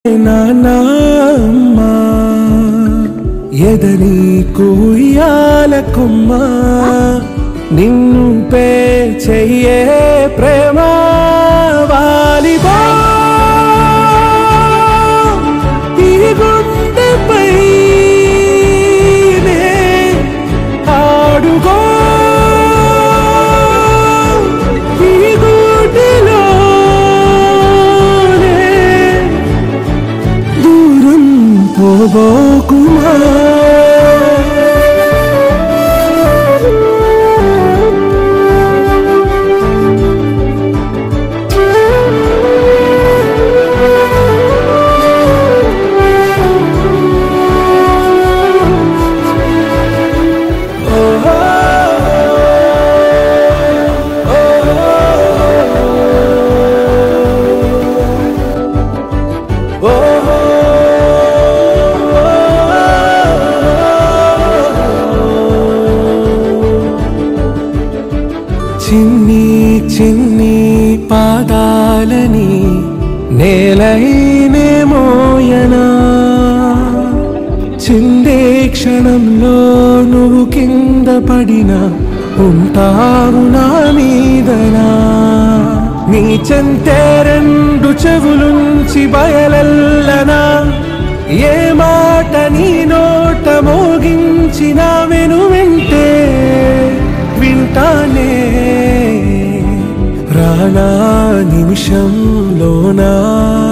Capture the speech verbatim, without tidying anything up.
నాన్నమ్మా ఎదని కుయ్యాలకుమ్మా నిన్ను పే చెయ్యే ప్రేమ వాలిబా ఈ గుండెపై ఆడుగో ఈ గుడిలో దూరం పోబోకుమా చిన్ని చిన్ని పాదాలని నేలైనే మోయనా చిందే క్షణంలో నువ్వు కింద పడినా ఉంటావు నా మీదనా నీ చెంతే రెండు చెవులుంచి బయలెల్లనా ఏ మాట నీ నోట మోగించిన వెను వింటే వింటానే రానా నిమిషంలోనా